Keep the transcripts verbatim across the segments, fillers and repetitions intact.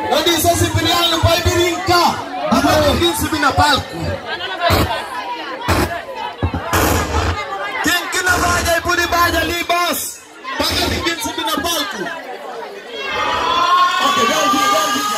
Onde só se brincar não vai brincar. Agora ninguém subir na palco. Quem que não vai aí por debaixo ali, boss? Para ninguém subir na palco. Ok, vai vir, vai vir.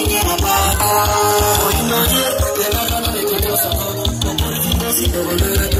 Oh,